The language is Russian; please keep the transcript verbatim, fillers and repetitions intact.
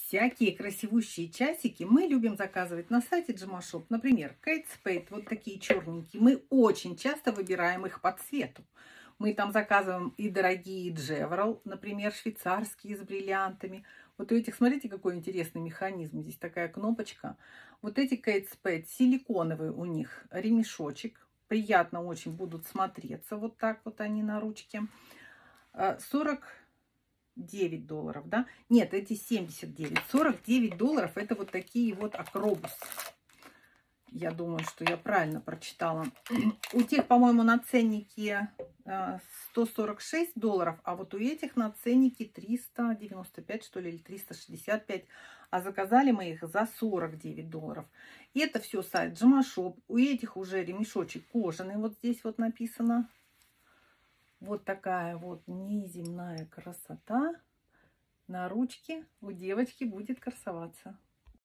Всякие красивущие часики мы любим заказывать на сайте Джимашоп. Например, Кейт Спейд, вот такие черненькие. Мы очень часто выбираем их по цвету. Мы там заказываем и дорогие Джеврал, например, швейцарские с бриллиантами. Вот у этих, смотрите, какой интересный механизм. Здесь такая кнопочка. Вот эти Кейт Спейд силиконовые, у них ремешочек. Приятно очень будут смотреться. Вот так вот они на ручке. сорок девять долларов, да? Нет, эти семьдесят девять. сорок девять долларов это вот такие вот акробус. Я думаю, что я правильно прочитала. У тех, по-моему, на ценнике сто сорок шесть долларов, а вот у этих на ценнике триста девяносто пять, что ли, или триста шестьдесят пять. А заказали мы их за сорок девять долларов. И это все сайт Джимашоп. У этих уже ремешочек кожаный. Вот здесь вот написано. Вот такая вот неземная красота. На ручке у девочки будет красоваться.